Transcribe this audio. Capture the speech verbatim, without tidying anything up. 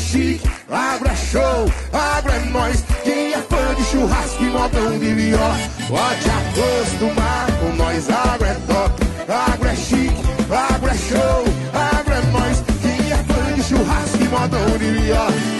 chique, agro é show, agro é nós. Quem é fã de churrasco e modão de viola, pode acostumar com nós, agro é top. Agro é chique, agro é show, agro é nós. Quem é fã de churrasco e modão de viola,